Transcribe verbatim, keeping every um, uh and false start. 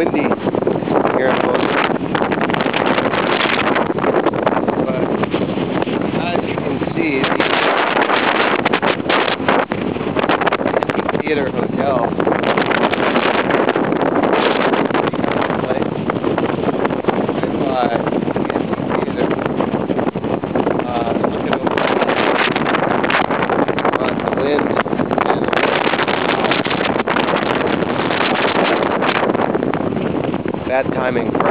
windy here in Bozeman. But as you can see, the Theater Hotel. Bad timing.